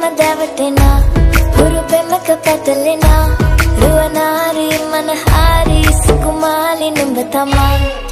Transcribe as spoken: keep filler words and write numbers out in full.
දැවටෙනා හුරු පෙමක පැටලෙනා රුවනාරි මනහාරි සුකුමාලි නුඹ තමා